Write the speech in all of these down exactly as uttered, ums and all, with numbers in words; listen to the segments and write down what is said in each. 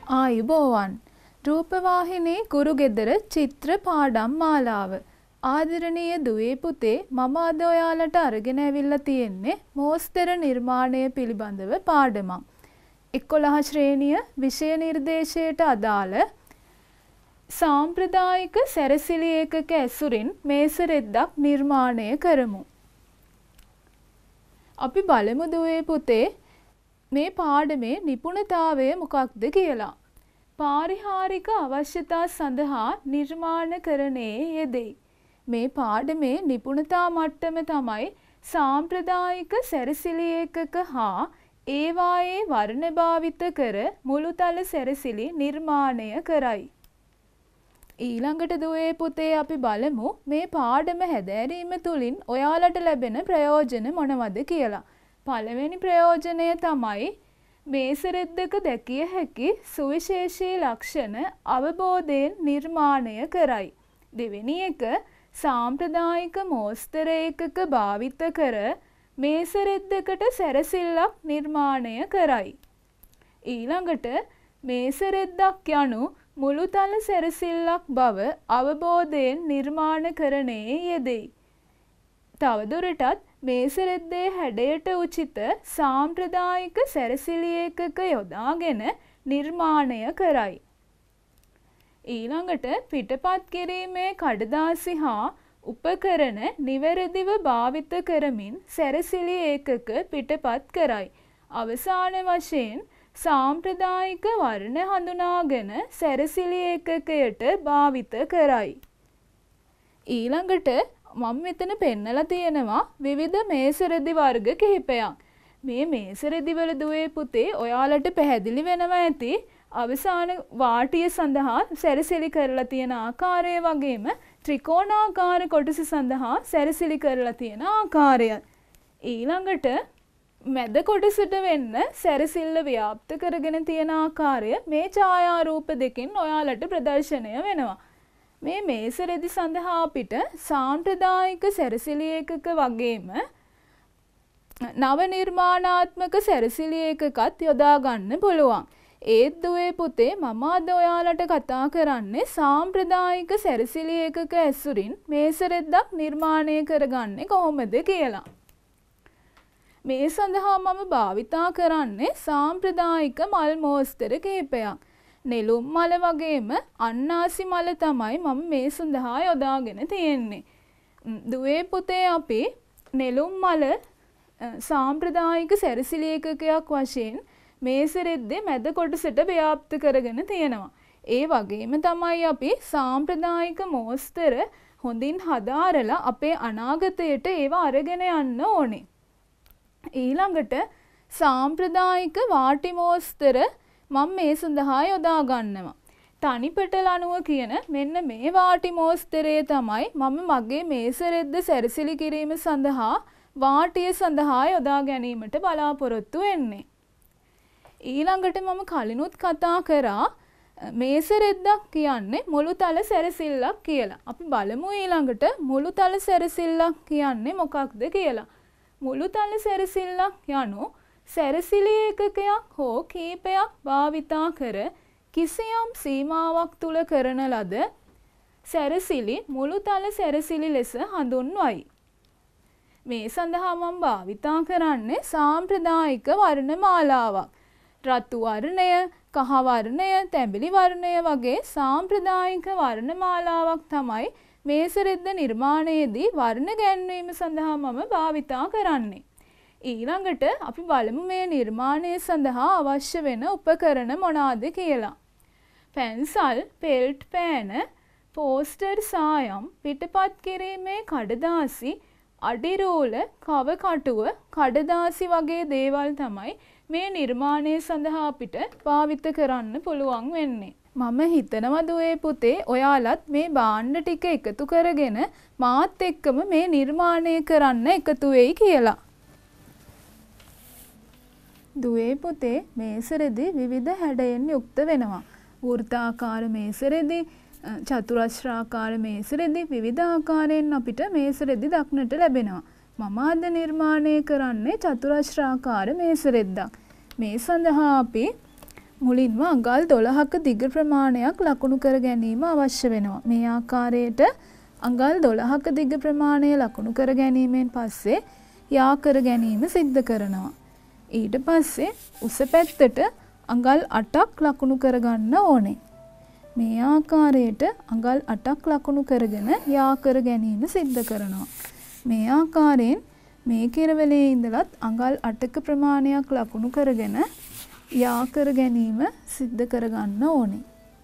ආයුබෝවන් රූපවාහිනී කුරුගෙදර චිත්‍ර පාඩම් මාලාව ආදරණීය දුවේ පුතේ මම අද ඔයාලට අරගෙන ඇවිල්ලා තියෙන්නේ මෝස්තර නිර්මාණය පිළිබඳව පාඩමක්. එකොළහ ශ්‍රේණිය විෂය නිර්දේශයට අදාළ සාම්ප්‍රදායික සැරසිලි ඒකක ඇසුරින් මේස රෙද්දක් නිර්මාණය කරමු. අපි බලමු දුවේ පුතේ මේ පාඩමේ නිපුණතාවය මොකක්ද කියලා. පාරිහාරික අවශ්‍යතා සඳහා නිර්මාණකරණයේ යෙදෙයි. මේ පාඩමේ නිපුණතා මට්ටම තමයි සාම්ප්‍රදායික සැරසිලි ඒකක හා ඒවායේ වර්ණ භාවිත කර මුළුතල සැරසිලි නිර්මාණය කරයි. ඊළඟට දුවේ පුතේ අපි බලමු මේ පාඩම හැදෑරීම තුළින් ඔයාලට ලැබෙන ප්‍රයෝජන මොනවද කියලා. පළවෙනි ප්‍රයෝජනය තමයි මේස රෙද්දක දැකිය හැකි සුවිශේෂී ලක්ෂණ අවබෝධයෙන් නිර්මාණය කරයි. දෙවෙනි එක සාම්ප්‍රදායික මෝස්තර ඒකක භාවිත කර මේස රෙද්දකට සැරසිල්ලක් නිර්මාණය කරයි. ඊළඟට මේස රෙද්දක් යනු මුළුතල සැරසිල්ලක් බව අවබෝධයෙන් නිර්මාණකරණයේ යෙදෙයි. තවදුරටත් මේස රෙද්දේ හැඩයට උචිත සාම්ප්‍රදායික සැරසිලි ඒකක යොදාගෙන නිර්මාණය කරයි. ඊළඟට පිටපත් කිරීමේ කඩදාසි හා උපකරණ නිවැරදිව භාවිත කරමින් සැරසිලි ඒකක පිටපත් කරයි. අවසාන වශයෙන් සාම්ප්‍රදායික වර්ණ හඳුනාගෙන සැරසිලි ඒකකයට භාවිත කරයි. ඊළඟට මම මෙතන පෙන්නලා තියෙනවා විවිධ මේස රෙදි වර්ග කිහිපයක්. මේ මේස රෙදි වල දුවේ පුතේ ඔයාලට පැහැදිලි වෙනවා ඇති අවසාන වාටිය සඳහා සැරසිලි කරලා තියෙන ආකාරය වගේම ත්‍රිකෝණාකාර කොටස සඳහා සැරසිලි කරලා තියෙන ආකාරය. ඊළඟට මැද කොටසට වෙන්න සැරසිල්ල ව්‍යාප්ත කරගෙන තියෙන ආකාරය මේ ඡායාරූප දෙකෙන් ඔයාලට ප්‍රදර්ශනය වෙනවා. මේ මේස රෙදි සඳහා අපිට සාම්ප්‍රදායික සැරසිලි ඒකක වගේම නව නිර්මාණාත්මක සැරසිලි ඒකකත් යොදා ගන්න පුළුවන්. ඒත් දුවේ පුතේ මම අද ඔයාලට කතා කරන්නේ සාම්ප්‍රදායික සැරසිලි ඒකක ඇසුරින් මේස රෙද්දක් නිර්මාණය කරගන්නේ කොහොමද කියලා. මේ සඳහා මම භාවිතා කරන්නේ සාම්ප්‍රදායික මල් මෝස්තර කිහිපයක්. නෙළුම් මල වගේම අන්නාසි මල තමයි මම මේ සඳහා යොදාගෙන තියෙන්නේ. දුවේ පුතේ අපි නෙළුම් මල සාම්ප්‍රදායික සැරසිලි ඒකකයක් වශයෙන් මේස රෙද්දේ මැද කොටසට ව්‍යාප්ත කරගෙන තියෙනවා. ඒ වගේම තමයි අපි සාම්ප්‍රදායික මෝස්තර හොඳින් හදාරලා අපේ අනාගතයට ඒවා අරගෙන යන්න ඕනේ. ඊළඟට සාම්ප්‍රදායික වාටි මෝස්තර මම මේ සඳහා යොදා ගන්නවා. තනිපෙටල අණුව කියන මෙන්න මේ වාටි මෝස්තරය තමයි මම මගේ මේස රෙද්ද සැරසිලි කිරීම සඳහා වාටිය සඳහා යොදා ගැනීමට බලාපොරොත්තු වෙන්නේ. ඊළඟට මම කලිනුත් කතා කරා මේස රෙද්දක් කියන්නේ මුළුතල සැරසිල්ලක් කියලා. අපි බලමු ඊළඟට මුළුතල සැරසිල්ලක් කියන්නේ මොකක්ද කියලා. මුළුතල සැරසිල්ලක් යනු සැරසිලි ඒකකයක් හෝ කීපයක් භාවිතා කර කිසියම් සීමාවක් තුල කරන ලද සැරසිලි මුළුතල සැරසිලි ලෙස හඳුන්වයි. මේ සඳහා මම භාවිතා කරන්නේ සාම්ප්‍රදායික වර්ණ මාලාවක්. රතු වර්ණය, කහ වර්ණය, තැඹිලි වර්ණය වගේ සාම්ප්‍රදායික වර්ණ මාලාවක් තමයි මේස රෙද්ද නිර්මාණයේදී වර්ණ ගැන්වීම සඳහා මම භාවිතා කරන්නේ. ඊළඟට අපි බලමු මේ නිර්මාණය සඳහා අවශ්‍ය වෙන උපකරණ මොනවාද කියලා. පැන්සල්, පෙල්ට් පෑන, පෝස්ටර් සායම්, පිටපත් කිරීමේ කඩදාසි, අඩිරෝල, කව කටුව, කඩදාසි වගේ දේවල් තමයි මේ නිර්මාණය සඳහා අපිට භාවිත කරන්න පුළුවන් වෙන්නේ. මම හිතනවා දුවේ පුතේ ඔයාලත් මේ භාණ්ඩ ටික එකතු කරගෙන මාත් එක්කම මේ නිර්මාණය කරන්න එකතු වෙයි කියලා. දුවේ පුතේ මේස රෙදි විවිධ හැඩයෙන් යුක්ත වෙනවා. වෘත්තාකාර මේස රෙදි, චතුරස්‍රාකාර මේස රෙදි විවිධ ආකාරයෙන් අපිට මේස රෙදි දක්නට ලැබෙනවා. මම අද නිර්මාණය කරන්නේ චතුරස්‍රාකාර මේස රෙද්දක්. මේ සඳහා අපි මුලින්ම අඟල් දොළහක දිග ප්‍රමාණයක් ලකුණු කර ගැනීම අවශ්‍ය වෙනවා. මේ ආකාරයට අඟල් දොළහක දිග ප්‍රමාණය ලකුණු කර ගැනීමෙන් පස්සේ යා කර ගැනීම සිද්ධ කරනවා. ඊට පස්සේ උස පැත්තට අඟල් අටක් ලකුණු කරගන්න ඕනේ. මේ ආකාරයට අඟල් අටක් ලකුණු කරගෙන යා කර ගැනීම සිද්ධ කරනවා. මේ ආකාරයෙන් මේ කෙරවලේ ඉඳලත් අඟල් අටක ප්‍රමාණයක් ලකුණු කරගෙන යා කර ගැනීම සිද්ධ කරගන්න ඕනේ.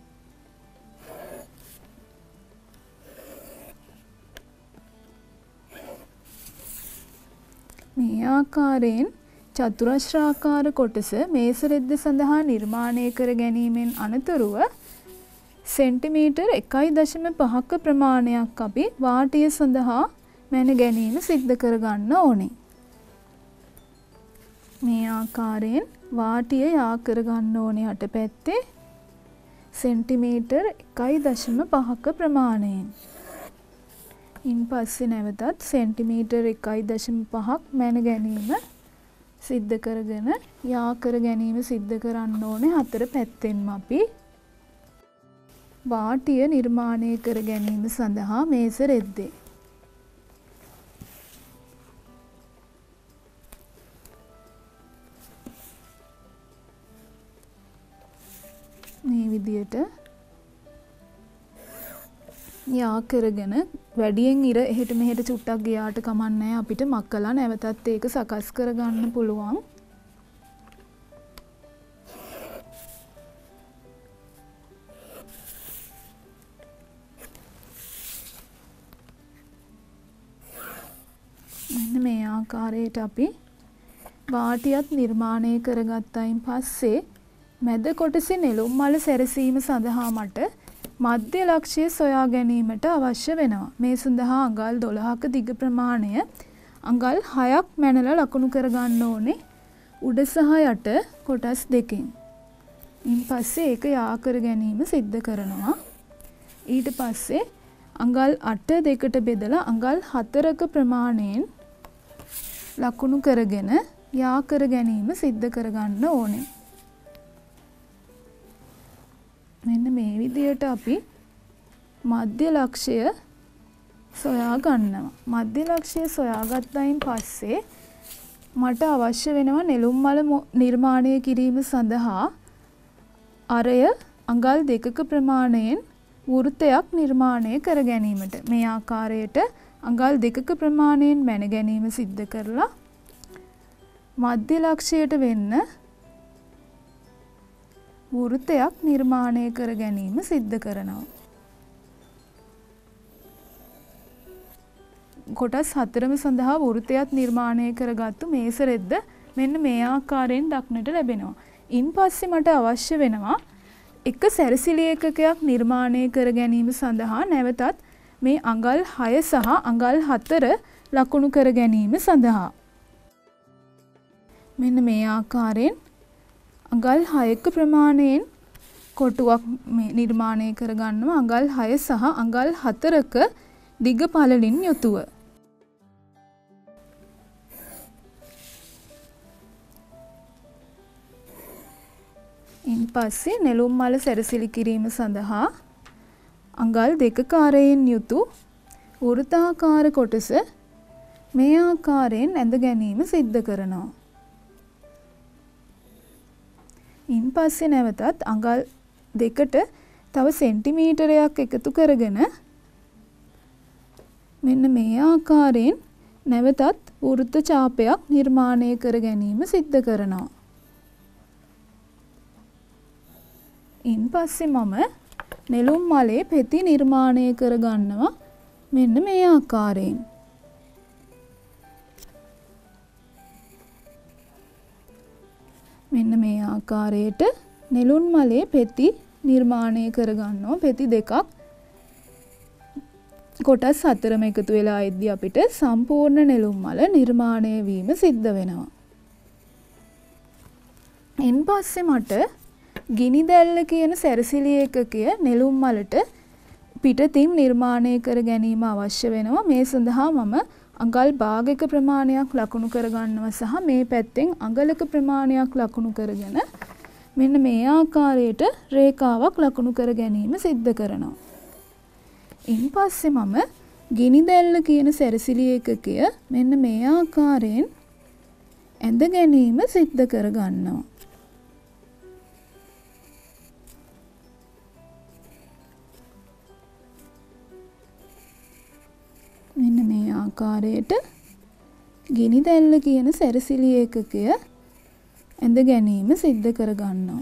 මේ ආකාරයෙන් චතුරස්‍රාකාර කොටස මේස රෙද්ද සඳහා නිර්මාණය කර ගැනීමෙන් අනතුරුව සෙන්ටිමීටර් එකයි දශම පහක ප්‍රමාණයක් අපි වාටිය සඳහා මැන ගැනීම සිද්ධ කරගන්න ඕනේ. මේ ආකාරයෙන් වාටිය යා කරගන්න ඕනේ අට පැත්තේ සෙන්ටිමීටර් එකයි දශම පහක ප්‍රමාණයෙන්. ඉන් පස්සේ නැවතත් සෙන්ටිමීටර් එකයි දශම පහක් මැන ගැනීම සිද්ධ කරගෙන යා කර ගැනීම සිද්ධ කරන්න ඕනේ හතර පැත්තෙන්ම අපි වාටිය නිර්මාණය කර ගැනීම සඳහා මේස රෙද්දේ. මේ විදියට යා කරගෙන වැඩියෙන් ඉර එහෙට මෙහෙට චුට්ටක් ගියාට කමන්නේ අපිට මක්කලා නැවතත් ඒක සකස් කරගන්න පුළුවන්. මෙන්න මේ ආකාරයට අපි වාටියත් නිර්මාණය කරගත්තයින් පස්සේ මැද කොටසේ නෙළුම් මල සැරසීම සඳහා මට මධ්‍ය ලක්ෂ්‍ය සොයා ගැනීමට අවශ්‍ය වෙනවා. මේ සඳහා අඟල් දොළහක දිග ප්‍රමාණය අඟල් හයක් මැනලා ලකුණු කරගන්න ඕනේ උඩ සහ යට කොටස් දෙකෙන්. ඉන් පස්සේ ඒක යා කර ගැනීම සිද්ධ කරනවා. ඊට පස්සේ අඟල් අට දෙකට බෙදලා අඟල් හතරක ප්‍රමාණයෙන් ලකුණු කරගෙන යා කර ගැනීම සිද්ධ කරගන්න ඕනේ. මෙන්න මේ විදියට අපි මධ්‍ය ලක්ෂ්‍ය සොයා ගන්නවා. මධ්‍ය ලක්ෂ්‍ය සොයාගත්තයින් පස්සේ මට අවශ්‍ය වෙනවා නෙළුම් මල නිර්මාණය කිරීම සඳහා අරය අඟල් දෙකක ප්‍රමාණයෙන් වෘත්තයක් නිර්මාණය කර ගැනීමට. මේ ආකාරයට අඟල් දෙකක ප්‍රමාණයෙන් මැන ගැනීම සිද්ධ කරලා මධ්‍ය ලක්ෂ්‍යයට වෙන්න වෘත්තයක් නිර්මාණය කර ගැනීම සිද්ධ කරනවා. කොටස් හතරම සඳහා වෘත්තයක් නිර්මාණය කරගත්තු මේස රෙද්ද මෙන්න මේ ආකාරයෙන් දක්නට ලැබෙනවා. ඉන් පස්සේ මට අවශ්‍ය වෙනවා එක සැරසිලි ඒකකයක් නිර්මාණය කර ගැනීම සඳහා නැවතත් මේ අඟල් හය සහ අඟල් හතර ලකුණු කර ගැනීම සඳහා මෙන්න මේ ආකාරයෙන් අඟල් හයක ප්‍රමාණයෙන් කොටුවක් නිර්මාණය කරගන්නවා අඟල් හය සහ අඟල් හතරක දිග පළලින් යුතුව. ඉන් පස්සේ නෙළුම් මල සැරසිලි කිරීම සඳහා අඟල් දෙක කාරයෙන් යුතු වෘත්තාකාර කොටස මේ ආකාරයෙන් ඇඳ ගැනීම සිද්ධ කරනවා. ඉන් පස්සේ නැවතත් අඟල් දෙකට තව සෙන්ටිමීටරයක් එකතු කරගෙන මෙන්න මේ ආකාරයෙන් නැවතත් වෘත්ත ඡාපයක් නිර්මාණය කර ගැනීම සිද්ධ කරනවා. ඉන් පස්සේ මම නෙළුම් මලේ පෙති නිර්මාණය කර ගන්නවා මෙන්න මේ ආකාරයෙන්. මෙන්න මේ ආකාරයට නෙළුම් මලේ පෙති නිර්මාණය කර ගන්නවා. පෙති දෙකක් කොටස් හතරම එකතු වෙලා එද්දී අපිට සම්පූර්ණ නෙළුම් මල නිර්මාණය වීම සිද්ධ වෙනවා. ඉන් පස්සේ මට ගිනි දැල්ල කියන සැරසිලි ඒකකය නෙළුම් මලට පිටතින් නිර්මාණය කර ගැනීම අවශ්‍ය වෙනවා. මේ සඳහා මම අඟල් භාගයක ප්‍රමාණයක් ලකුණු කරගන්නවා සහ මේ පැත්තෙන් අඟලක ප්‍රමාණයක් ලකුණු කරගෙන මෙන්න මේ ආකාරයට රේඛාවක් ලකුණු කර ගැනීම සිද්ධ කරනවා. ඉන් පස්සේ මම ගිනි දැල්ල කියන සැරසිලි ඒකකය මෙන්න මේ ආකාරයෙන් ඇඳ ගැනීම සිද්ධ කර ගන්නවා. මෙන්න මේ ආකාරයට ගිනි දැල්ල කියන සැරසිලි ඒකකය ඇඳ ගැනීම සිද්ධ කර ගන්නවා.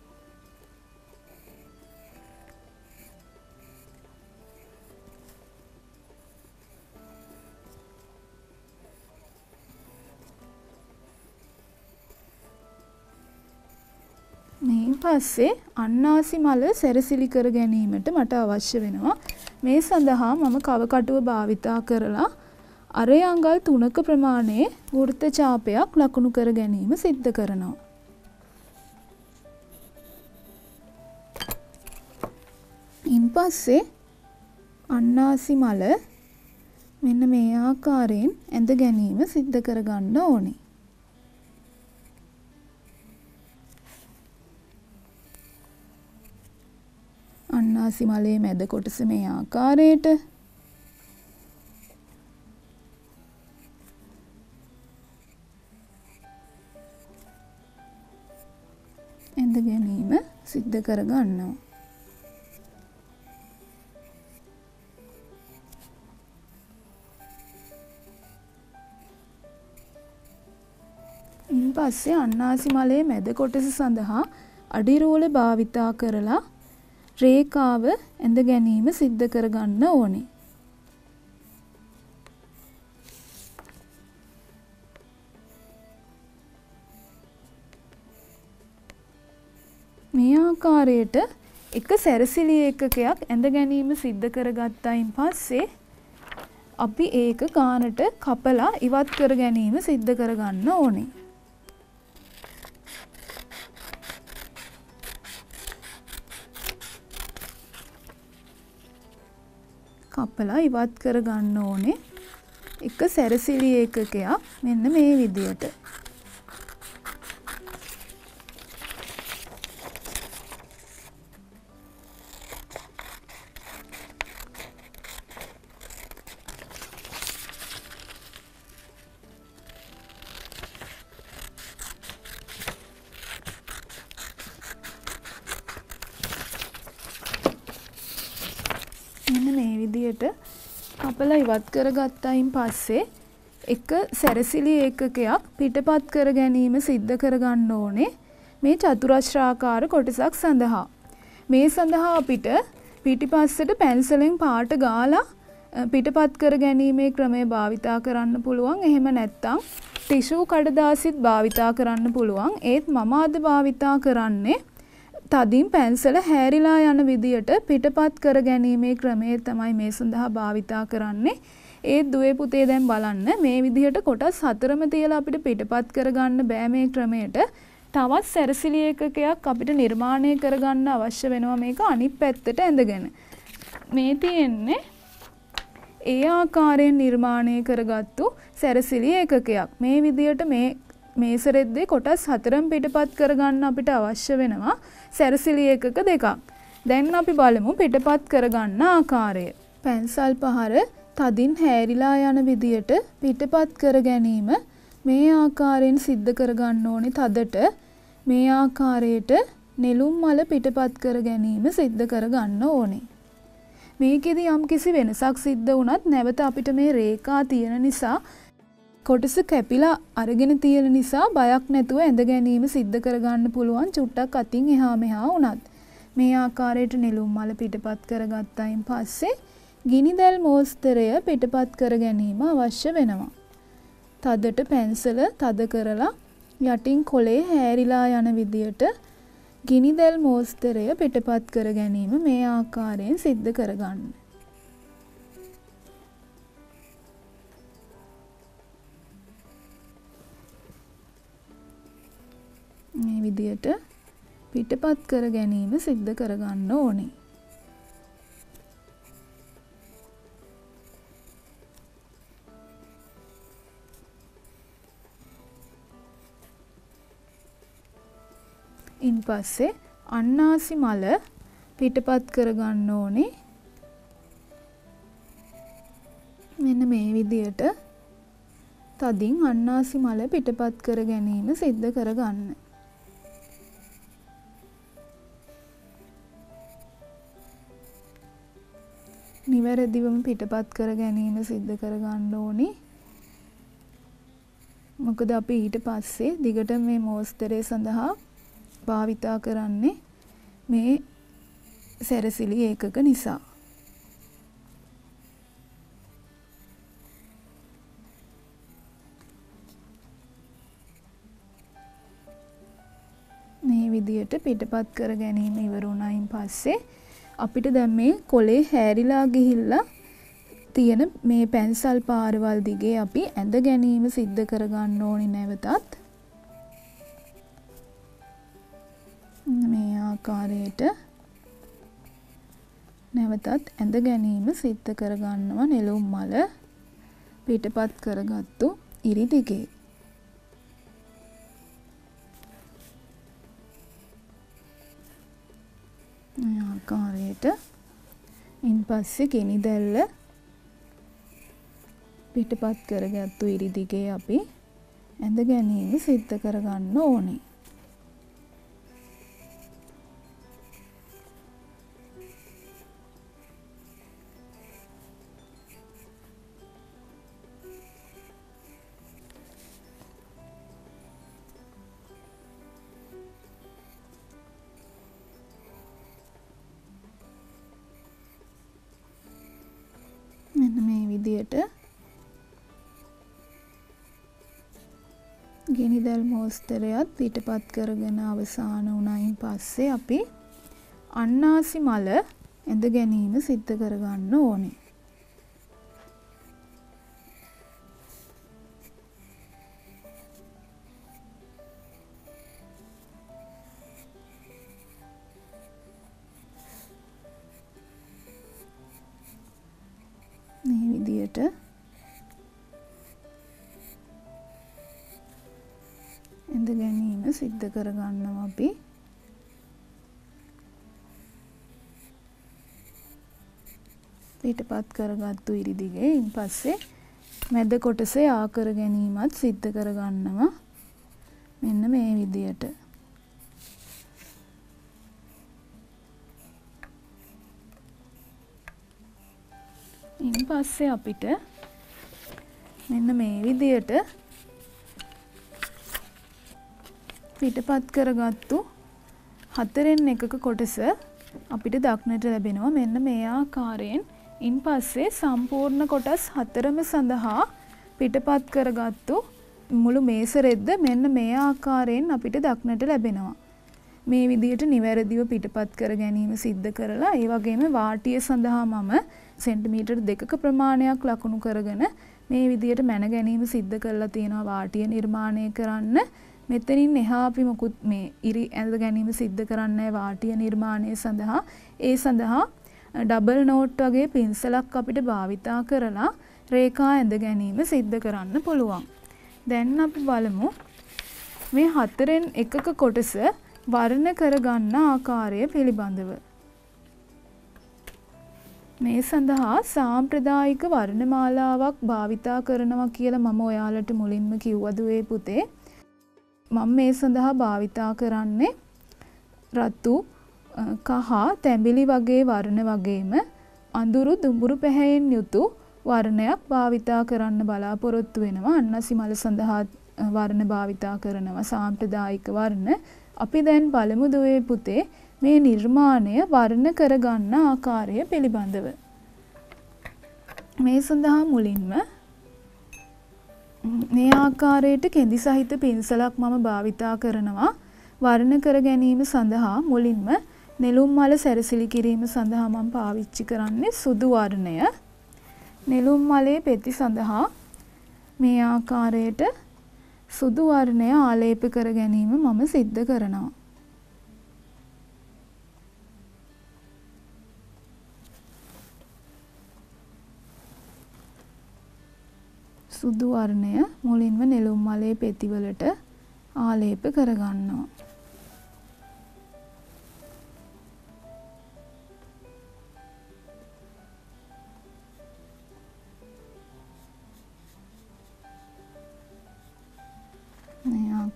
මේ පස්සේ අන්නාසි මල සැරසිලි කර ගැනීමට මට අවශ්‍ය වෙනවා. මේ සඳහා මම කවකටුව භාවිතා කරලා අරේ අඟල් තුනක ප්‍රමාණයේ වෘත්ත ඡාපයක් ලකුණු කර ගැනීම සිද්ධ කරනවා. ඉන් පස්සේ අන්නාසි මල මෙන්න මේ ආකාරයෙන් ඇඳ ගැනීම සිද්ධ කර ගන්න ඕනේ. අන්නාසි මලේ මැද කොටස මේ ආකාරයට ඇඳ ගැනීම සිද්ධ කර ගන්නවා. ඉන් පස්සේ අන්නාසි මලේ මැද කොටස සඳහා අඩිරෝල භාවිතා කරලා රේඛාව ඇඳ ගැනීම සිද්ධ කර ගන්න ඕනේ. මේ ආකාරයට එක සැරසිලි ඒකකයක් ඇඳ ගැනීම සිද්ධ කරගත්තයින් පස්සේ අපි ඒක ගානට කපලා ඉවත් කර ගැනීම සිද්ධ කරගන්න ඕනේ. කපලා ඉවත් කර ගන්න ඕනේ එක සැරසිලි ඒකකයක් මෙන්න මේ විදියට. මේ විදියට කපලා ඉවත් කරගත්තයින් පස්සේ එක සැරසිලි ඒකකයක් පිටපත් කර ගැනීම සිද්ධ කරගන්න ඕනේ මේ චතුරස්‍රාකාර කොටසක් සඳහා. මේ සඳහා අපිට පිටිපස්සට පැන්සලෙන් පාට ගාලා පිටපත් කර ගැනීමේ ක්‍රමය භාවිතා කරන්න පුළුවන්. එහෙම නැත්නම් ටිෂු කඩදාසිත් භාවිතා කරන්න පුළුවන්. ඒත් මම අද භාවිතා කරන්නේ තදින් පැන්සල හැරිලා යන විදියට පිටපත් කර ගැනීමේ ක්‍රමය තමයි මේ සඳහා භාවිතා කරන්නේ. ඒ දුවේ පුතේ දැන් බලන්න මේ විදියට කොටස් හතරම තියලා අපිට පිටපත් කරගන්න බෑ මේ ක්‍රමයට. තවත් සැරසිලි ඒකකයක් අපිට නිර්මාණය කරගන්න අවශ්‍ය වෙනවා මේක අනිත් පැත්තට ඇඳගෙන. මේ තියෙන්නේ ඒ ආකාරයෙන් නිර්මාණය කරගත්තු සැරසිලි ඒකකයක්. මේ විදියට මේ මේසරෙද්දේ කොටස් හතරම පිටපත් කරගන්න අපිට අවශ්‍ය වෙනවා සැරසිලි ඒකක දෙකක්. දැන් අපි බලමු පිටපත් කරගන්න ආකාරය. පැන්සල් පහර තදින් හැරිලා යන විදියට පිටපත් කර ගැනීම මේ ආකාරයෙන් සිද්ධ කරගන්න ඕනේ තදට. මේ ආකාරයට නෙළුම් මල පිටපත් කර ගැනීම සිද්ධ කරගන්න ඕනේ. මේකෙදි යම් කිසි වෙනසක් සිද්ධ වුණත් නැවත අපිට මේ රේඛා තියෙන නිසා කොටස කැපිලා අරගෙන තියෙන නිසා බයක් නැතුව ඇඳ ගැනීම සිද්ධ කරගන්න පුළුවන් චුට්ටක් අතින් එහා මෙහා වුණත්. මේ ආකාරයට නෙළුම් මල පිටපත් කරගත්තයින් පස්සේ ගිනි දැල් මෝස්තරය පිටපත් කර ගැනීම අවශ්‍ය වෙනවා. තදට පැන්සල තද කරලා යටින් කොලේ හැරිලා යන විදියට ගිනි දැල් මෝස්තරය පිටපත් කර ගැනීම මේ ආකාරයෙන් සිද්ධ කරගන්න. මේ විදියට පිටපත් කර ගැනීම සිද්ධ කරගන්න ඕනේ. ඉන් පස්සේ අන්නාසි මල පිටපත් කරගන්න ඕනේ. මෙන්න මේ විදියට තදින් අන්නාසි මල පිටපත් කර ගැනීම සිද්ධ කරගන්න. නිවැරදිවම පිටපත් කර ගැනීම සිද්ධ කරගන්න ඕනේ. මොකද අපි ඊට පස්සේ දිගට මේ මෝස්තරය සඳහා භාවිතා කරන්නේ මේ සැරසිලි ඒකක නිසා. මේ විදියට පිටපත් කර ගැනීම ඉවර වුණායින් පස්සේ අපිට දැන් මේ කොලේ හැරිලා ගිහිල්ලා තියෙන මේ පැන්සල් පාරවල් දිගේ අපි ඇඳ ගැනීම සිද්ධ කරගන්න ඕනි නැවතත්. මේ ආකාරයට නැවතත් ඇඳ ගැනීම සිද්ධ කරගන්නවා නෙළුම් මල පිටපත් කරගත්තු ඉරි දිගේ. මේ ආකාරයට ඉන් පස්සේ ගෙනි දැල්ල පිටපත් කරගත්තු ඉරි දිගේ අපි ඇඳ ගැනීම සිද්ධ කරගන්න ඕනේ. මෙන්න මේ විදියට ගෙනිදැල් මෝස්තරයත් පිටපත් කරගෙන අවසන් වුණායින් පස්සේ අපි අන්නාසි මල ඇඳ ගැනීම සිද්ධ කරගන්න ඕනේ. මේ විදියට ඇඳ ගැනීම සිද්ධ කරගන්නවා අපි. පිටපත් කරගත්තු ඉරි දිගේ ඉන් පස්සේ මැද කොටසේ ආකර ගැනීමත් සිද්ධ කරගන්නවා මෙන්න මේ විදියට. ඉන් පස්සේ අපිට මෙන්න මේ විදියට පිටපත් කරගත්තු හතරෙන් එකක කොටස අපිට දක්නට ලැබෙනවා මෙන්න මේ ආකාරයෙන්. ඉන් පස්සේ සම්පූර්ණ කොටස් හතරම සඳහා පිටපත් කරගත්තු මුළු මේස රෙද්ද මෙන්න මේ ආකාරයෙන් අපිට දක්නට ලැබෙනවා. මේ විදියට නිවැරදිව පිටපත් කර ගැනීම සිද්ධ කරලා ඒ වගේම වාටිය සඳහා මම සෙන්ටිමීටර් දෙකක ප්‍රමාණයක් ලකුණු කරගෙන මේ විදියට මැන ගැනීම සිද්ධ කරලා තියෙනවා වාටිය නිර්මාණය කරන්න. මෙතනින් එහා අපි මොකුත් මේ ඉරි ඇඳ ගැනීම සිද්ධ කරන්නේ වාටිය නිර්මාණය සඳහා. ඒ සඳහා ඩබල් නෝට් වගේ පින්සලක් අපිට භාවිතා කරලා රේඛා ඇඳ ගැනීම සිද්ධ කරන්න පුළුවන්. දැන් අපි බලමු මේ හතරෙන් එකක කොටස වර්ණ කරගන්න ආකාරය පිළිබඳව. මේ සඳහා සාම්ප්‍රදායික වර්ණමාලාවක් භාවිතා කරනවා කියලා මම ඔයාලට මුලින්ම කිව්වද ඒ පුතේ. මම මේ සඳහා භාවිතා කරන්නේ රතු, කහ, තැඹිලි වගේ වර්ණ වගේම අඳුරු දුඹුරු පැහැයෙන් යුතු වර්ණයක් භාවිතා කරන්න බලාපොරොත්තු වෙනවා. අන්නසි මල සඳහා වර්ණ භාවිතා කරනවා සාම්ප්‍රදායික වර්ණ. අපි දැන් බලමු දුවේ පුතේ මේ නිර්මාණය වර්ණ කරගන්න ආකාරය පිළිබඳව. මේ සඳහා මුලින්ම මේ ආකාරයට කෙඳි සහිත පින්සලක් මම භාවිතා කරනවා. වර්ණ කර ගැනීම සඳහා මුලින්ම නෙළුම් මල සැරසිලි කිරීම සඳහා මම පාවිච්චි කරන්නේ සුදු වර්ණය. නෙළුම් මලේ පෙති සඳහා මේ ආකාරයට සුදු වර්ණය ආලේප කර ගැනීම මම සිද්ධ කරනවා. සුදු වර්ණය මුලින්ම නෙළුම් මලේ පෙතිවලට ආලේප කරගන්නවා.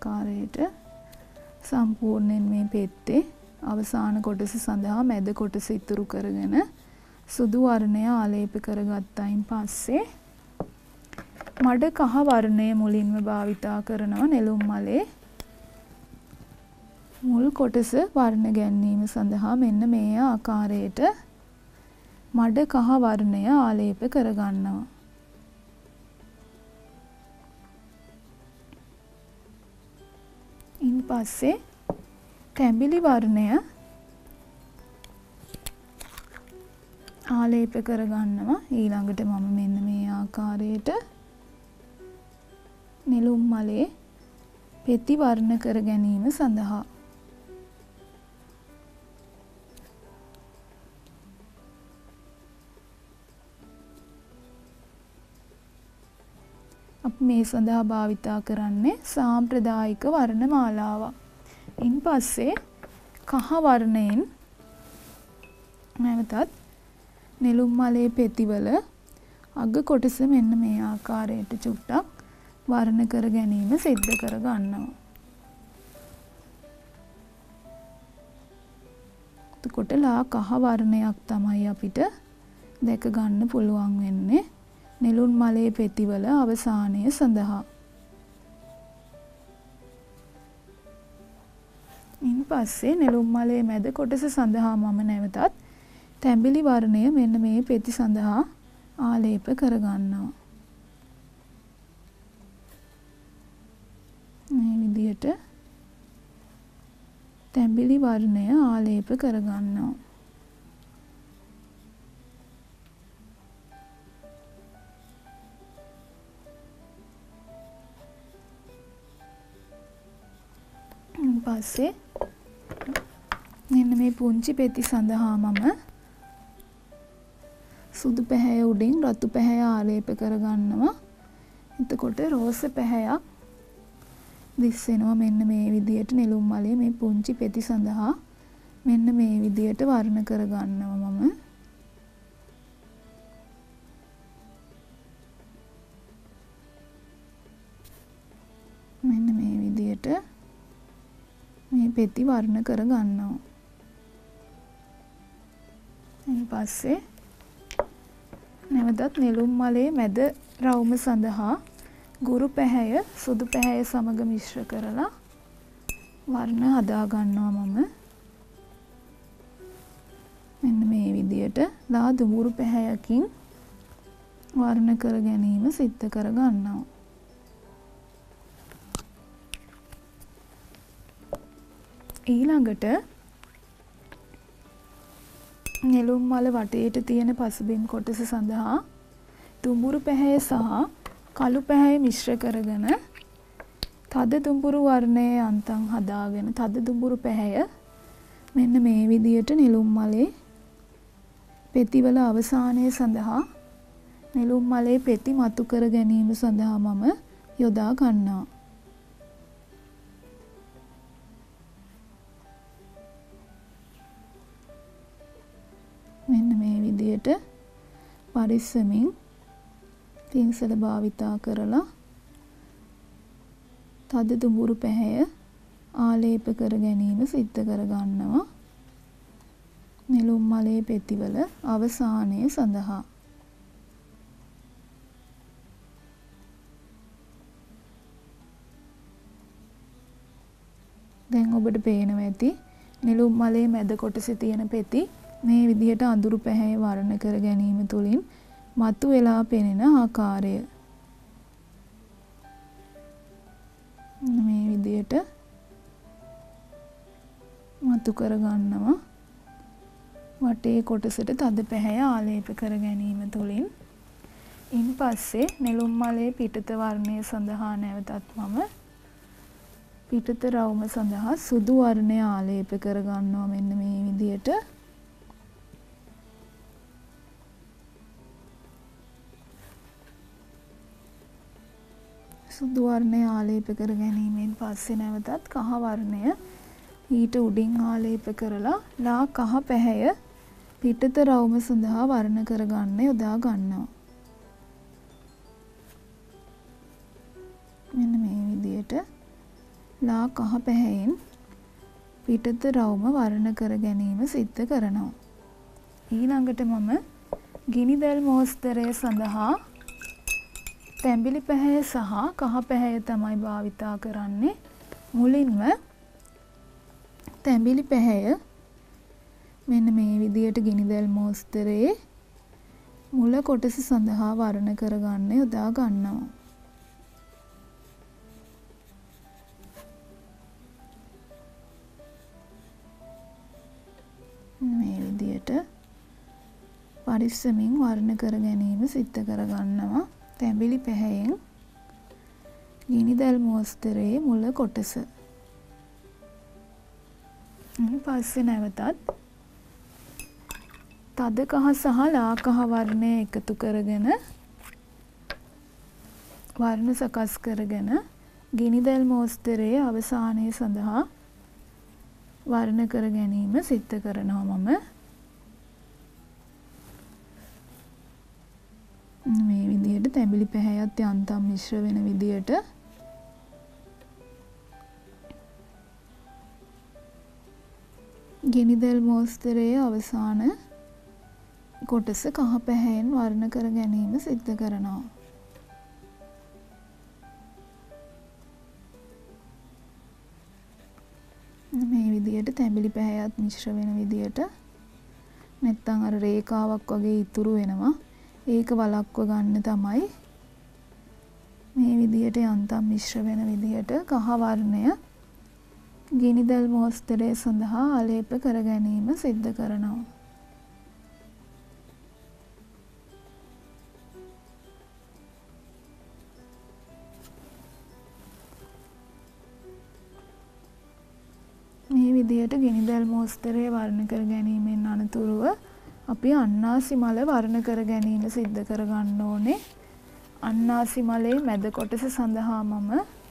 ආකාරයට සම්පූර්ණයෙන් මේ පෙත්තේ අවසාන කොටස සඳහා මැද කොටස ඉතුරු කරගෙන සුදු වර්ණය ආලේප කරගත්තයින් පස්සේ මඩ කහ වර්ණය මුලින්ම භාවිතා කරනවා නෙළුම් මලේ මුල් කොටස වර්ණ ගැන්වීම සඳහා මෙන්න මේ ආකාරයට මඩ කහ වර්ණය ආලේප කරගන්නවා. ඉන් පස්සේ තැඹිලි වර්ණය ආලේප කරගන්නවා. ඊළඟට මම මෙන්න මේ ආකාරයට නෙළුම් මලේ පෙති වර්ණ කර ගැනීම සඳහා අපි මේ සඳහා භාවිතා කරන්නේ සාම්ප්‍රදායික වර්ණ මාලාවක්. ඉන් පස්සේ කහ වර්ණයෙන් නැවතත් නෙළුම් මලේ පෙතිවල අග කොටස මෙන්න මේ ආකාරයට චුට්ටක් වර්ණ කර ගැනීම සිද්ධ කර ගන්නවා. එතකොට ලා කහ වර්ණයක් තමයි අපිට දැක ගන්න පුළුවන් වෙන්නේ නෙළුම් මලේ පෙතිවල අවසානය සඳහා. ඉන් පස්සේ නෙළුම් මලේ මැද කොටස සඳහා මම නැවතත් තැඹිලි වර්ණය මෙන්න මේ පෙති සඳහා ආලේප කරගන්නවා. මේ විදිහට තැඹිලි වර්ණය ආලේප කරගන්නවා. පස්සේ මෙන්න මේ පුංචි පෙති සඳහා මම සුදු පැහැය උඩින් රතු පැහැය ආලේප කරගන්නවා. එතකොට රෝස පැහැයක් දිස්සෙනවා මෙන්න මේ විදියට නෙළුම් මලේ මේ පුංචි පෙති සඳහා මෙන්න මේ විදියට වර්ණ කරගන්නවා මම. මෙන්න මේ විදියට මේ පෙති වර්ණ කර ගන්නවා. ඊට පස්සේ නැවතත් නෙළුම් මලේ මැද රවුම සඳහා ගුරු පැහැය සුදු පැහැය සමග මිශ්‍ර කරලා වර්ණ හදා ගන්නවා මම. මෙන්න මේ විදියට ලා දුඹුරු පැහැයකින් වර්ණ කර ගැනීම සිද්ධ කර ගන්නවා. ඊළඟට නෙළුම් මල වටේට තියෙන පසුබිම් කොටස සඳහා දුඹුරු පැහැය සහ කළු පැහැය මිශ්‍ර කරගෙන තද දුඹුරු වර්ණයේ අන්තම් හදාගෙන තද දුඹුරු පැහැය මෙන්න මේ විදියට නෙළුම් මලේ පෙතිවල අවසානය සඳහා නෙළුම් මලේ පෙති මතු කර ගැනීම සඳහා මම යොදා ගන්නවා. මෙන්න මේ විදියට පරිස්සමින් පින්සල භාවිතා කරලා තද දුඹුරු පැහැය ආලේප කර ගැනීම සිද්ධ කර ගන්නවා නෙළුම් මලේ පෙතිවල අවසානය සඳහා. දැන් ඔබට පේනවා ඇති නෙළුම් මලේ මැද කොටසේ තියෙන පෙති මේ විදිහට අඳුරු පැහැය වර්ණ කර ගැනීම තුළින් මතු වෙලා පෙනෙන ආකාරය. මේ විදිහට මතු කර ගන්නවා වටේ කොටසට තද පැහැය ආලේප කර ගැනීම තුළින්. ඉන් පස්සේ නෙළුම් මලේ පිටත වර්ණය සඳහා නැවතත් මම පිටත රවුම සඳහා සුදු වර්ණය ආලේප කර ගන්නවා මෙන්න මේ විදිහට. සුදු වර්ණය ආලේප කර ගැනීමෙන් පස්සේ නැවතත් කහ වර්ණය ඊට උඩින් ආලේප කරලා ලා කහ පැහැය පිටත රවුම සඳහා වර්ණ කර ගන්න යොදා ගන්නවා. මෙන්න මේ විදිහට ලා කහ පැහැයෙන් පිටත රවුම වර්ණ කර ගැනීම සිද්ධ කරනවා. ඊළඟට මම ගිනි දැල් මෝස්තරය සඳහා තැඹිලි පැහැය සහ කහ පැහැය තමයි භාවිතා කරන්නේ. මුලින්ම තැඹිලි පැහැය මෙන්න මේ විදියට ගිනි දැල් මෝස්තරයේ මුල කොටස සඳහා වර්ණ කරගන්න යොදා ගන්නවා. මේ විදියට පරිස්සමින් වර්ණ කර ගැනීම සිද්ධ කරගන්නවා. තැඹිලි පැහැයෙන් ගිනි දැල් මෝස්තරයේ මුල කොටස. ඊට පස්සේ නැවතත් තද කහ සහ ලා කහ වර්ණය එකතු කරගෙන වර්ණ සකස් කරගෙන ගිනි දැල් මෝස්තරයේ අවසානයේ සඳහා වර්ණ කර ගැනීම සිද්ධ කරනවා. මම මේ විදිහට තැඹිලි පැහැයත් යන්තම් මිශ්‍ර වෙන විදිහට ගිනි දැල් මෝස්තරයේ අවසාන කොටස කහ පැහැයෙන් වර්ණ කර ගැනීම සිද්ධ කරනවා. මේ විදිහට තැඹිලි පැහැයත් මිශ්‍ර වෙන විදිහට නැත්තම් අර රේඛාවක් වගේ ඉතුරු වෙනවා. ඒක වළක්ව ගන්න තමයි මේ විදිහට යන්තම් මිශ්‍ර වෙන විදිහට කහ වර්ණය ගිනි දැල් මෝස්තරය සඳහා ආලේප කර ගැනීම සිද්ධ කරනවා. මේ විදිහට ගිනි දැල් මෝස්තරය වර්ණ කර ගැනීමෙන් අනතුරුව අපි අන්නාසි මල වර්ණ කර ගැනීම සිද්ධ කර ගන්න ඕනේ. අන්නාසි මලේ මැද කොටස සඳහා මම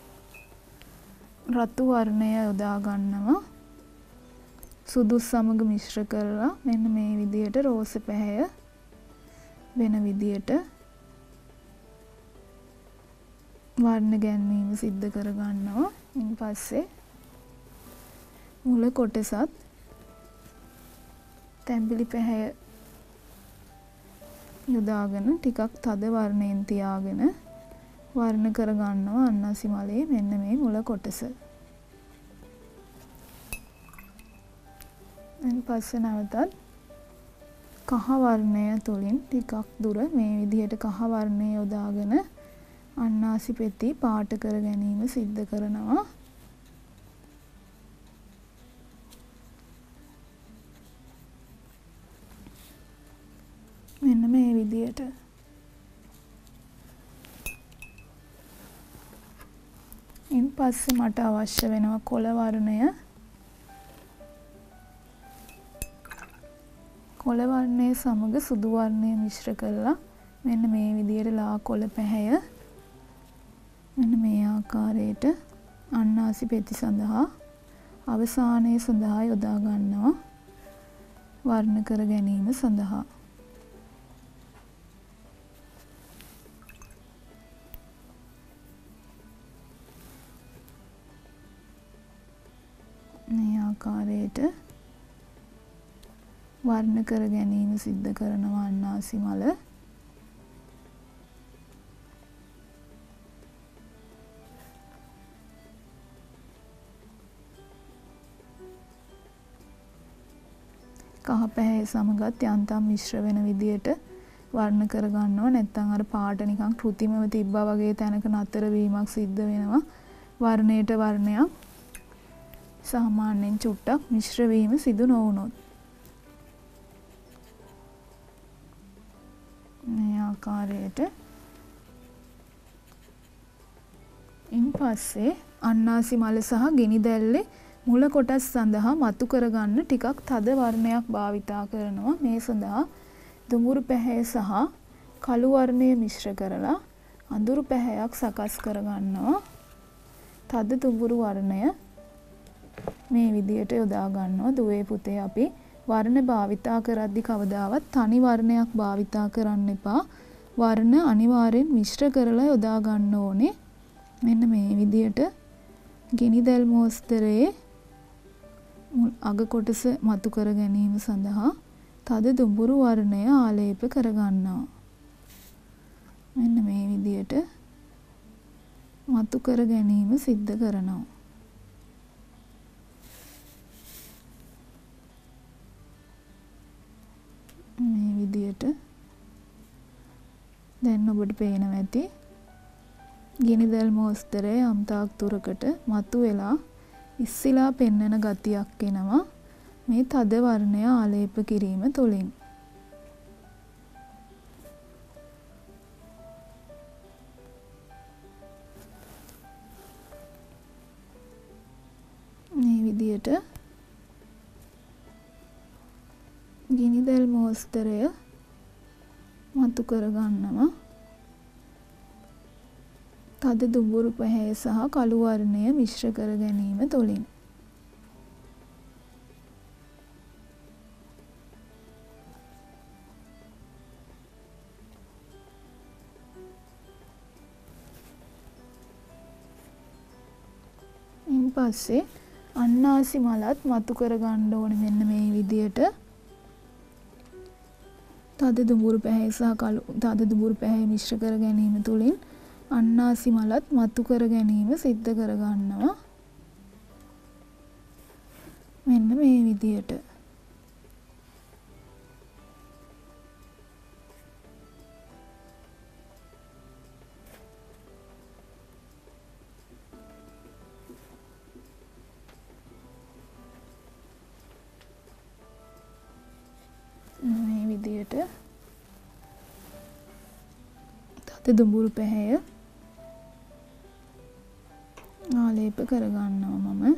රතු වර්ණය යොදා ගන්නවා. සුදු සමග මිශ්‍ර කරලා මෙන්න මේ විදිහට රෝස පැහැය වෙන විදිහට වර්ණ ගැනීම සිද්ධ කර ගන්නවා. ඊට පස්සේ මුල කොටසත් තැඹිලි පැහැය යොදාගෙන ටිකක් තද වර්ණයෙන් තියාගෙන වර්ණ කර ගන්නවා අන්නාසි මලේ මෙන්න මේ මුල කොටස. ඊට පස්සේ නැවතත් කහ වර්ණය තුලින් ටිකක් දුර මේ විදිහට කහ වර්ණය යොදාගෙන අන්නාසි පෙති පාට කර ගැනීම සිද්ධ කරනවා. මෙන්න මේ විදියට ඉන් පස්සේ මට අවශ්‍ය වෙනවා කොළ වර්ණය. කොළ වර්ණය සමග සුදු වර්ණය මිශ්‍ර කරලා මෙන්න මේ විදියට ලා කොළ පැහැය මෙන්න මේ ආකාරයට අන්නාසි පෙති සඳහා අවසානයේ සඳහා යොදා ගන්නවා වර්ණ කර ගැනීම සඳහා. මේ ආකාරයට වර්ණ කර ගැනීම සිද්ධ කරනවා අන්නාසි මල. කහ පැහැය සමගත් යන්තම් මිශ්‍ර වෙන විදියට වර්ණ කර ගන්නවා. නැත්නම් අර පාට නිකන් කෘතිමව තිබ්බා වගේ තැනක නතර වීමක් සිද්ධ වෙනවා. වර්ණයට වර්ණයක් සාමාන්‍යයෙන් චුට්ටක් මිශ්‍ර වීම සිදු නොවුනොත්. මේ ආකාරයට ඉන් පස්සේ අන්නාසි මල සහ ගිනි දැල්ලේ මුල කොටස් සඳහා මතු කරගන්න ටිකක් තද වර්ණයක් භාවිතා කරනවා. මේ සඳහා දුඹුරු පැහැය සහ කළු වර්ණය මිශ්‍ර කරලා අඳුරු පැහැයක් සකස් කරගන්නවා. තද දුඹුරු වර්ණය මේ විදියට යොදා ගන්නවා. දුවේ පුතේ අපි වර්ණ භාවිතා කරද්දී කවදාවත් තනි වර්ණයක් භාවිතා කරන්න එපා. වර්ණ අනිවාර්යෙන් මිශ්‍ර කරලා යොදා ගන්න ඕනේ. මෙන්න මේ විදියට ගිනි දැල් මෝස්තරයේ අග කොටස මතු කර ගැනීම සඳහා තද දුඹුරු වර්ණය ආලේප කර ගන්නවා. මෙන්න මේ විදියට මතු කර ගැනීම සිද්ධ කරනවා. මේ විදියට දැන් ඔබට පේනවා ඇති ගිනි දැල් මෝස්තරය යම්තාක් දුරකට මතු වෙලා ඉස්සිලා පෙන්නන ගතියක් එනවා මේ තද වර්ණය ආලේප කිරීම තුළින්. මේ විදියට ගිනි දැල් මෝස්තරය මතු කර ගන්නවා. තද දුඹුරු පැහැය සහ කළු වර්ණය මිශ්‍ර කර ගැනීම තුළින්. ඉන් පස්සේ අන්නාසි මලත් මතු කර ගන්න ඕනේ මෙන්න මේ විදියට. තද දුඹුරු පැහැය සහ කළු තද දුඹුරු පැහැය මිශ්‍ර කර ගැනීම තුළින් අන්නාසි මලත් මතු කර ගැනීම සිද්ධ කර ගන්නවා. මෙන්න මේ විදියට. මේ විදියට තද දුඹුරු පැහැය ආලේප කර ගන්නවා මම.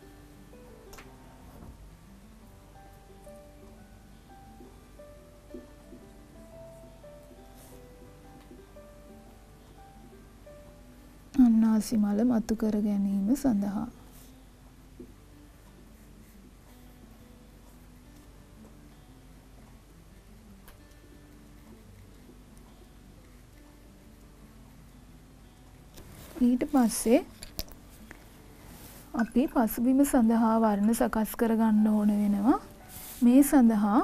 අන්නාසි මල මතු කර ගැනීම සඳහා. ඊට පස්සේ අපි පසුබිම සඳහා වර්ණ සකස් කර ගන්න ඕන වෙනවා. මේ සඳහා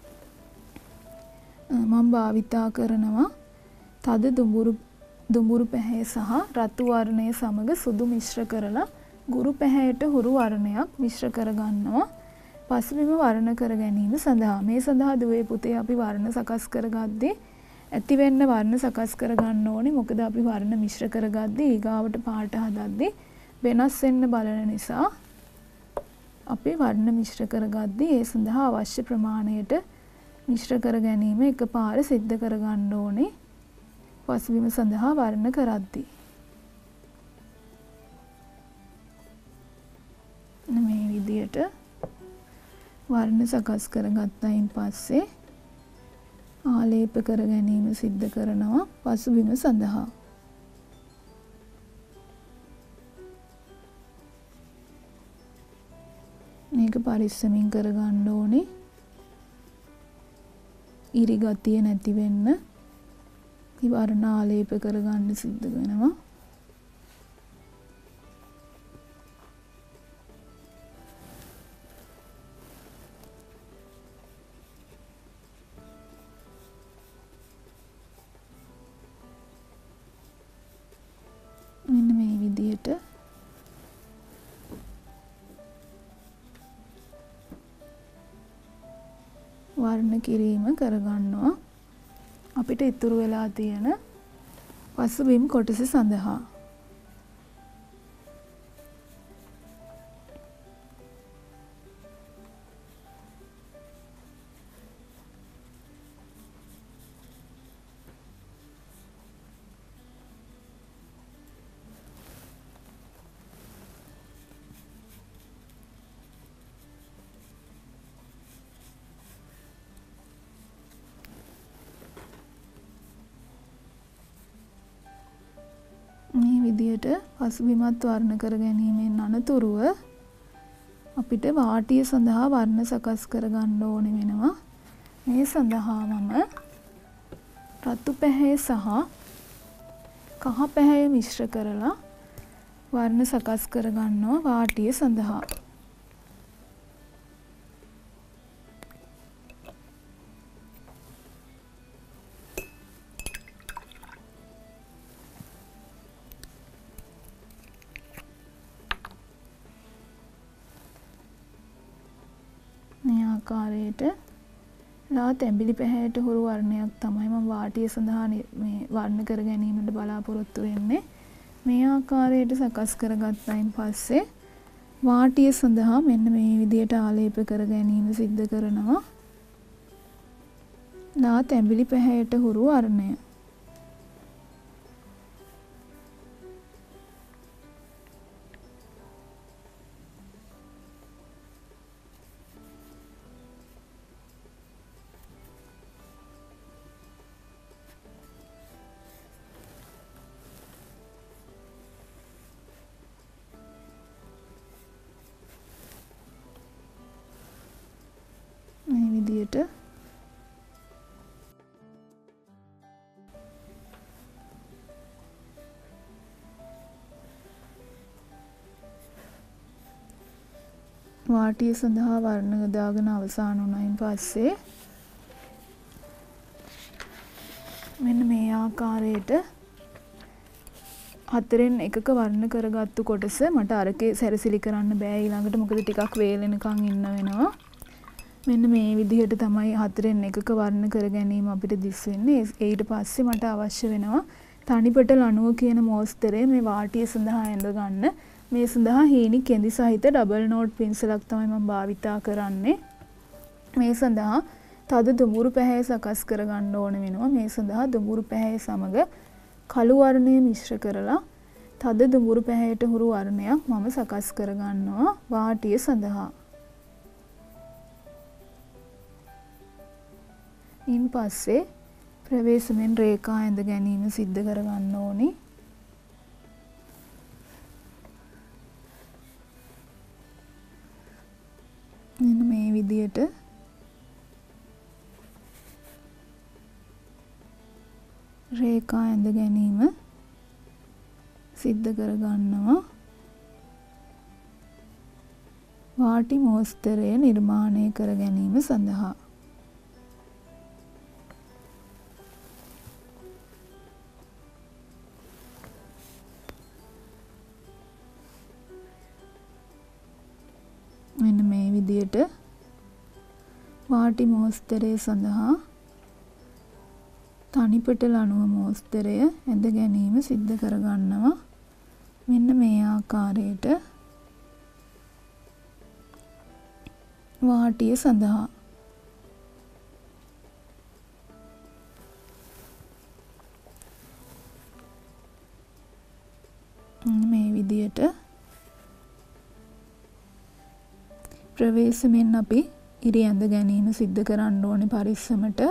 මම භාවිතා කරනවා තද දුඹුරු දුඹුරු පැහැය සහ රතු වර්ණය සමග සුදු මිශ්‍ර කරලා ගුරු පැහැයට හුරු වර්ණයක් මිශ්‍ර කර ගන්නවා. පසුබිම වර්ණ කර ගැනීම සඳහා. මේ සඳහා දුවේ පුතේ අපි වර්ණ සකස් කරගද්දී ඇති වෙන්න වර්ණ සකස් කර ගන්න ඕනේ. මොකද අපි වර්ණ මිශ්‍ර කරගද්දී ඊගාවට පාට හදද්දී වෙනස් වෙන්න බලන නිසා අපි වර්ණ මිශ්‍ර කරගද්දී ඒ සඳහා අවශ්‍ය ප්‍රමාණයට මිශ්‍ර කර ගැනීම එකපාර සිද්ධ කර ගන්න ඕනේ. පසුබිම සඳහා වර්ණ කරද්දී. මේ විදියට වර්ණ සකස් කරගත්තයින් පස්සේ ආලේප කර ගැනීම සිද්ධ කරනවා පසුබිම සඳහා. මේක පරිස්සමින් කරගන්න ඕනේ. ඉරි ගතිය නැති වෙන්න වර්ණ ආලේප කරගන්න සිද්ධ වෙනවා. මෙන්න මේ විදියට වර්ණ කිරීම කරගන්නවා අපිට ඉතුරු වෙලා තියෙන පසුබිම් කොටස සඳහා. මේ විදියට පසුබිමත් වර්ණ කර ගැනීමෙන් අනතුරුව අපිට වාටිය සඳහා වර්ණ සකස් කර ගන්න ඕනේ වෙනවා. මේ සඳහා මම රතු පැහැය සහ කහ පැහැය මිශ්‍ර කරලා වර්ණ සකස් කර ගන්නවා වාටිය සඳහා. මේ ආකාරයට ලා තැඹිලි පැහැයට හුරු වර්ණයක් තමයි මම වාටිය සඳහා මේ වර්ණ කර ගැනීමට බලාපොරොත්තු වෙන්නේ. මේ ආකාරයට සකස් කරගත්තයින් පස්සේ වාටිය සඳහා මෙන්න මේ විදියට ආලේප කර ගැනීම සිද්ධ කරනවා. ලා තැඹිලි පැහැයට හුරු වර්ණය. මේ විදියට වාටිය සඳහා වර්ණ දාගෙන අවසන් වුණයින් පස්සේ මෙන්න මේ ආකාරයට හතරෙන් එකක වර්ණ කරගත්තු කොටස මට අරකේ සැරසිලි කරන්න බෑ ඊළඟට මොකද ටිකක් වේලෙනකන් ඉන්න වෙනවා. මෙන්න මේ විදිහට තමයි හතරෙන් එකක වර්ණ කර ගැනීම අපිට දිස් වෙන්නේ. ඊට පස්සේ මට අවශ්‍ය වෙනවා තනිපට ලණුව කියන මෝස්තරය මේ වාටිය සඳහා ඇඳ ගන්න. මේ සඳහා හීනි කෙඳි සහිත ඩබල් නෝට් පින්සලක් තමයි මම භාවිතා කරන්නේ. මේ සඳහා තද දුඹුරු පැහැය සකස් කර ගන්න ඕන වෙනවා. මේ සඳහා දුඹුරු පැහැය සමග කළු වර්ණය මිශ්‍ර කරලා තද දුඹුරු පැහැයට හුරු වර්ණයක් මම සකස් කර ගන්නවා වාටිය සඳහා. ඉන් පස්සේ ප්‍රවේශමෙන් රේඛා ඇඳ ගැනීම සිද්ධ කර ගන්න ඕනි. මෙන්න මේ විදියට රේඛා ඇඳ ගැනීම සිද්ධ කර ගන්නවා වාටි මෝස්තරය නිර්මාණය කර ගැනීම සඳහා. මෙන්න මේ විදියට වාටි මෝස්තරය සඳහා තනිපට ලණුව මෝස්තරය ඇඳ ගැනීම සිද්ධ කර ගන්නවා. මෙන්න මේ ආකාරයට වාටිය සඳහා මේ විදියට ප්‍රවේශමෙන් අපි ඉරි ඇඳ ගැනීම සිද්ධ කරන්න ඕනේ පරිස්සමට.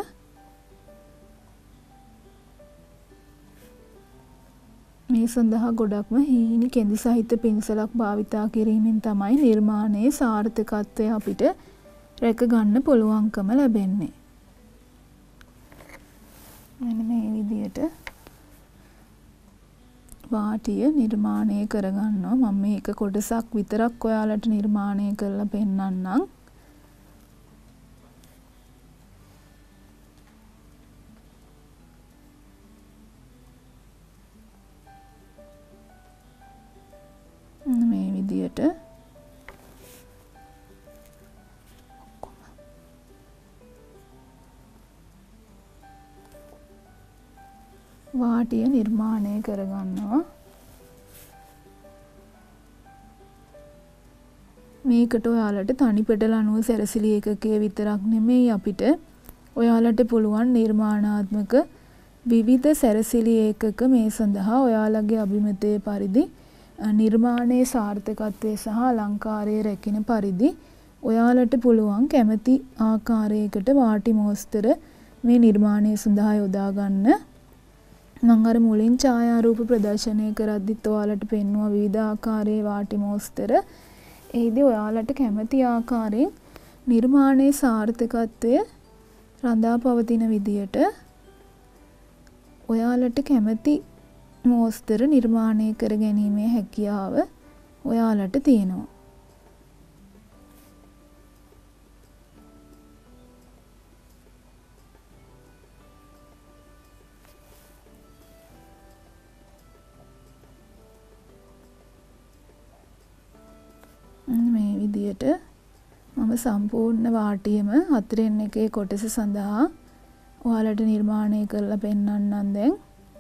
මේ සඳහා ගොඩක්ම හීනි කෙඳි සහිත පින්සලක් භාවිතා කිරීමෙන් තමයි නිර්මාණයේ සාර්ථකත්වය අපිට රැක ගන්න පුළුවන්කම ලැබෙන්නේ. මෙන්න මේ විදියට වාටිය නිර්මාණය කරගන්නවා. මම මේක කොටසක් විතරක් ඔයාලට නිර්මාණය කරලා පෙන්නන්නම්. මේ විදියට වාටිය නිර්මාණය කරගන්නවා. මේකට ඔයාලට තනිපට ලණුව සැරසිලි ඒකකයේ විතරක් නෙමෙයි අපිට ඔයාලට පුළුවන් නිර්මාණාත්මක විවිධ සැරසිලි ඒකක මේ සඳහා ඔයාලගේ අභිමතය පරිදි නිර්මාණයේ සාර්ථකත්වය සහ අලංකාරය රැකින පරිදි ඔයාලට පුළුවන් කැමති ආකාරයකට වාටි මෝස්තර මේ නිර්මාණය සඳහා යොදා ගන්න. මම අර මුලින් ඡායාරූප ප්‍රදර්ශනය කරද්දිත් ඔයාලට පෙන්වුවා විවිධ ආකාරයේ වාටි මෝස්තර. එහිදී ඔයාලට කැමති ආකාරයෙන් නිර්මාණයේ සාර්ථකත්වය රඳා පවතින විදියට ඔයාලට කැමති මෝස්තර නිර්මාණය කර ගැනීමේ හැකියාව ඔයාලට තියෙනවා. මේ විදියට මම සම්පූර්ණ වාටියම හතරෙන් එකේ කොටස සඳහා ඔයාලට නිර්මාණය කරලා පෙන්වන්නම් දැන්.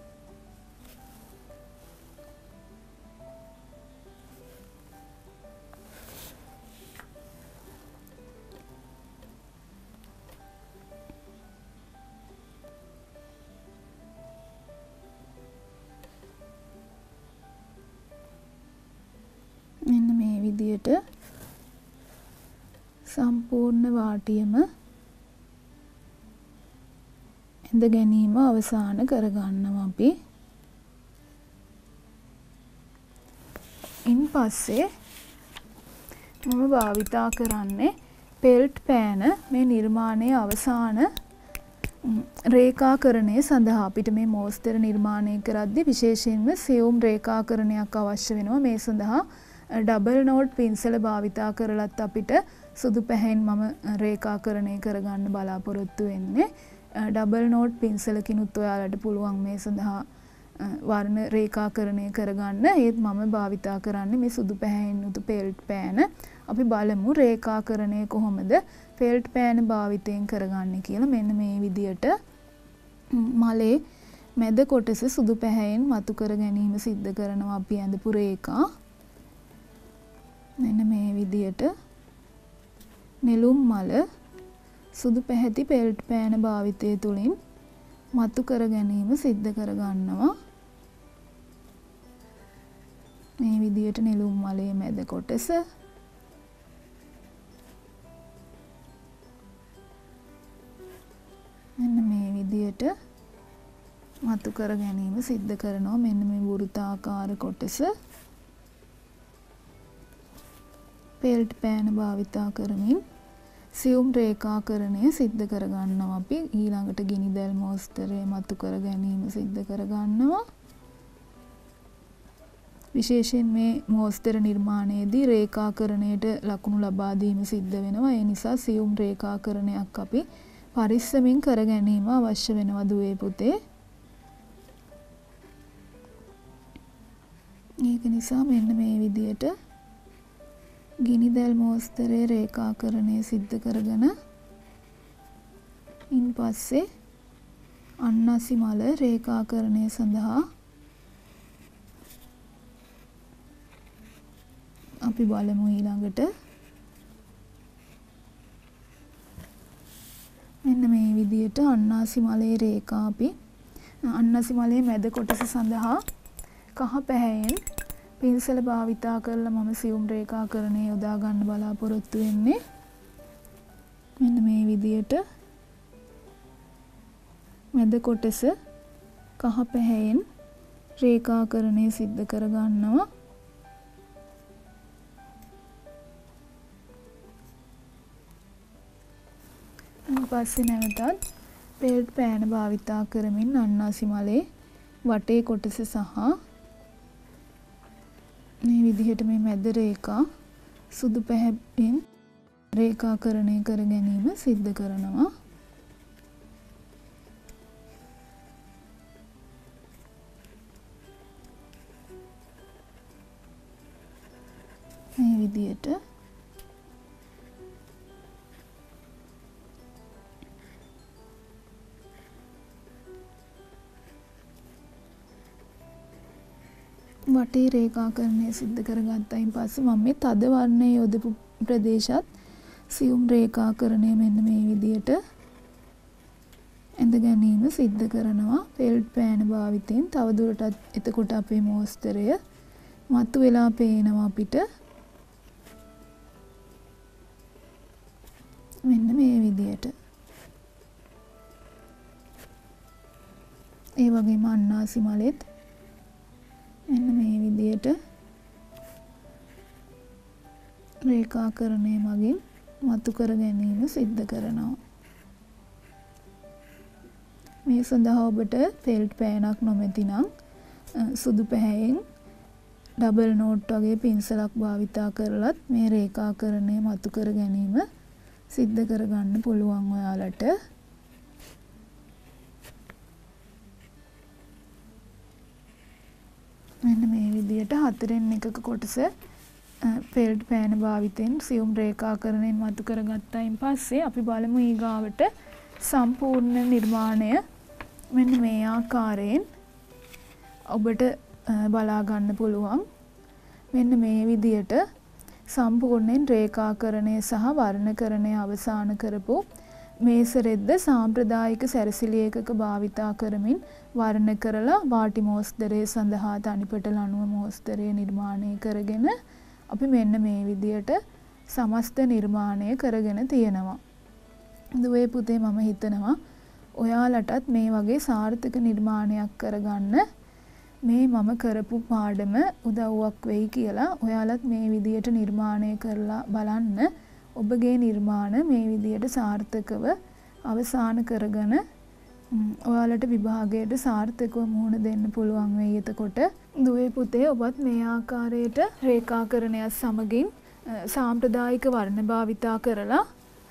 මෙන්න මේ විදියට සම්පූර්ණ වාටියම ඇඳ ගැනීම අවසන් කරගන්නවා අපි. ඉන් පස්සේ මම භාවිතා කරන්නේ පෙල්ට් පෑන මේ නිර්මාණයේ අවසාන රේඛාකරණය සඳහා. අපිට මේ මෝස්තර නිර්මාණය කරද්දී විශේෂයෙන්ම සියුම් රේඛාකරණයක් අවශ්‍ය වෙනවා. මේ සඳහා ඩබල් නෝට් පින්සල භාවිතා කරලත් අපිට සුදු පැහැයෙන් මම රේඛාකරණය කරගන්න බලාපොරොත්තු වෙන්නේ. ඩබල් නෝට් පින්සලකිනුත් ඔයාලට පුළුවන් මේ සඳහා වර්ණ රේඛාකරණය කරගන්න. ඒත් මම භාවිතා කරන්නේ මේ සුදු පැහැයෙන් යුතු පෙල්ට් පෑන. අපි බලමු රේඛාකරණය කොහොමද පෙල්ට් පෑන භාවිතයෙන් කරගන්නේ කියලා. මෙන්න මේ විදියට මලේ මැද කොටස සුදු පැහැයෙන් මතු කර ගැනීම සිද්ධ කරනවා අපි ඇඳපු රේඛා. මෙන්න මේ විදියට නෙළුම් මල සුදු පැහැති පෙල්ට් පෑන භාවිතය තුළින් මතු කර ගැනීම සිද්ධ කර ගන්නවා. මේ විදියට නෙළුම් මලේ මැද කොටස මෙන්න මේ විදියට මතු කර ගැනීම සිද්ධ කරනවා. මෙන්න මේ වෘත්තාකාර කොටස පෙල්ට් පෑන භාවිතා කරමින් සියුම් රේඛාකරණය සිද්ධ කරගන්නවා අපි. ඊළඟට ගිනි දැල් මෝස්තරය මතු කර ගැනීම සිද්ධ කරගන්නවා. විශේෂයෙන් මේ මෝස්තර නිර්මාණයේදී රේඛාකරණයට ලකුණු ලබා දීම සිද්ධ වෙනවා. ඒ නිසා සියුම් රේඛාකරණයක් අපි පරිස්සමින් කර ගැනීම අවශ්‍ය වෙනවා දුවේ පුතේ. ඒක නිසා මෙන්න මේ විදියට ගිනි දැල් මෝස්තරයේ රේඛාකරණය සිද්ධ කරගෙන ඉන් පස්සේ අන්නසි මල රේඛාකරණය සඳහා අපි බලමු ඊළඟට. මෙන්න මේ විදියට අන්නාසි මලේ රේඛා අපි අන්නසි මලේ මැද කොටස සඳහා කහ පැහැයෙන් පින්සල භාවිතා කරලා මම සියුම් රේඛාකරණය යොදා ගන්න බලාපොරොත්තු වෙන්නේ. මෙන්න මේ විදියට මැද කොටස කහ පැහැයෙන් රේඛාකරණය සිද්ධ කර ගන්නවා. ඊපස්සේ නැවතත් පෙල්ට් පෑන භාවිතා කරමින් අන්නාසි මලේ වටේ කොටස සහ මේ විදිහට මේ මැද රේඛා සුදු පැහැයෙන් රේඛාකරණය කර ගැනීම සිද්ධ කරනවා. මේ විදිහට වටේ රේඛාකරණය සිද්ධ කරගත්තයින් පස්සේ මම මේ තද වර්ණයේ යොදපු ප්‍රදේශات සියුම් රේඛාකරණය මෙන්න මේ විදියට ඇඳ ගැනීම සිද්ධ කරනවා පෙල්ට් පෑන භාවිතයෙන්. තවදුරටත් එතකොට අපේ මෝස්තරය මතු වෙලා පේනවා අපිට. මෙන්න මේ විදියට. ඒ වගේම අන්නාසි මලෙත් මෙන්න මේ විදියට රේඛාකරණය මගින් මතු කර ගැනීම සිද්ධ කරනවා. මේ සඳහා ඔබට පෙල්ට් පෑනක් නොමැති නම් සුදු පැහැයෙන් ඩබල් නෝට් වගේ පින්සලක් භාවිතා කරලත් මේ රේඛාකරණය මතු කර ගැනීම සිද්ධ කරගන්න පුළුවන් ඔයාලට. මෙන්න මේ විදිහට හතරෙන් එකක කොටස ෆෙල්ට් පෑන භාවිතයෙන් සියුම් රේඛාකරණයෙන් මතු කරගත්තයින් පස්සේ අපි බලමු ඊගාවට සම්පූර්ණ නිර්මාණය මෙන්න මේ ආකාරයෙන් ඔබට බලා ගන්න පුළුවන්. මෙන්න මේ විදියට සම්පූර්ණයෙන් රේඛාකරණය සහ වර්ණකරණය අවසන් කරපු මේස රෙද්ද සාම්ප්‍රදායික සැරසිලි ඒකක භාවිතා කරමින් වර්ණ කරලා වාටි මෝස්තරය සඳහා තනිපට ලණුව මෝස්තරය නිර්මාණය කරගෙන අපි මෙන්න මේ විදියට සමස්ත නිර්මාණය කරගෙන තියෙනවා. දුවේ පුතේ මම හිතනවා ඔයාලටත් මේ වගේ සාර්ථක නිර්මාණයක් කරගන්න මේ මම කරපු පාඩම උදව්වක් වෙයි කියලා ඔයාලත් මේ විදියට නිර්මාණය කරලා බලන්න. ඔබගේ නිර්මාණ මේ විදියට සාර්ථකව අවසන් කරගෙන ඔයාලට විභාගයට සාර්ථකව මුහුණ දෙන්න පුළුවන් වෙයි. එතකොට දුවේ පුතේ ඔබත් මේ ආකාරයට රේඛාකරණය සමගින් සාම්ප්‍රදායික වර්ණ භාවිතා කරලා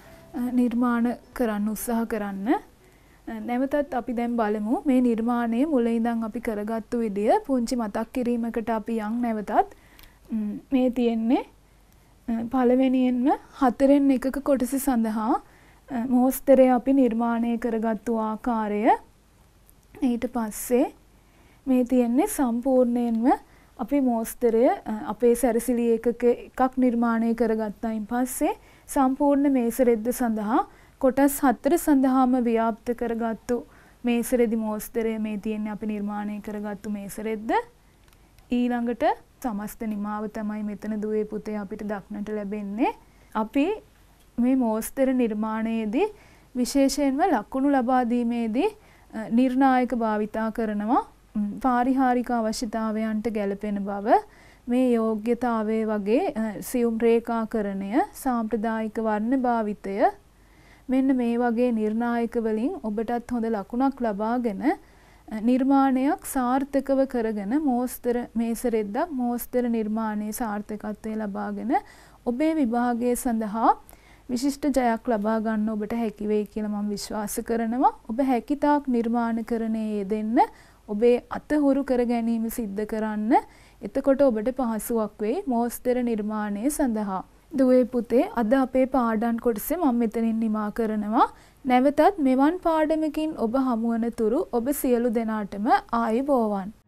නිර්මාණ කරන්න උත්සාහ කරන්න. නැවතත් අපි දැන් බලමු මේ නිර්මාණය මුල ඉඳන් අපි කරගත්තු විදිය පුංචි මතක් කිරීමකට අපි යන් නැවතත් මේ තියෙන්නේ පළවෙනියෙන්ම හතරෙන් එකක කොටස සඳහා මෝස්තරය අපි නිර්මාණය කරගත්තු ආකාරය. ඊට පස්සේ මේ තියෙන්නේ සම්පූර්ණයෙන්ම අපි මෝස්තරය අපේ සැරසිලි ඒකක එකක් නිර්මාණය කරගත්තයින් පස්සේ සම්පූර්ණ මේස රෙද්ද සඳහා කොටස් හතර සඳහාම ව්‍යාප්ත කරගත්තු මේස රෙදි මෝස්තරය මේ තියෙන්නේ අපි නිර්මාණය කරගත්තු මේස රෙද්ද. ඊළඟට සමස්ත නිමාව තමයි මෙතන දුවේ පුතේ අපිට දක්නට ලැබෙන්නේ. අපි මේ මෝස්තර නිර්මාණයේදී විශේෂයෙන්ම ලකුණු ලබා දීමේදී නිර්ණායක භාවිතා කරනවා. පාරිහාරික අවශ්‍යතාවයන්ට ගැලපෙන බව, මේ යෝග්‍යතාවය වගේ සියුම් රේඛාකරණය, සාම්ප්‍රදායික වර්ණ භාවිතය, මෙන්න මේ වගේ නිර්ණායක වලින් ඔබටත් හොඳ ලකුණක් ලබාගෙන නිර්මාණයක් සාර්ථකව කරගෙන මෝස්තර මේස රෙද්දක් මෝස්තර නිර්මාණයේ සාර්ථකත්වය ලබාගෙන ඔබේ විභාගය සඳහා විශිෂ්ට ජයක් ලබා ගන්න ඔබට හැකි වෙයි කියලා මම විශ්වාස කරනවා. ඔබ හැකිතාක් නිර්මාණකරණයේ යෙදෙන්න, ඔබේ අත හුරු කර ගැනීම සිද්ධ කරන්න. එතකොට ඔබට පහසුවක් වෙයි මෝස්තර නිර්මාණය සඳහා. දුවේ පුතේ අද අපේ පාඩම් කොටස මම මෙතනින් නිමා කරනවා. නැවතත් මෙවන් පාඩමකින් ඔබ හමුවන තුරු ඔබ සියලු දෙනාටම ආයුබෝවන්.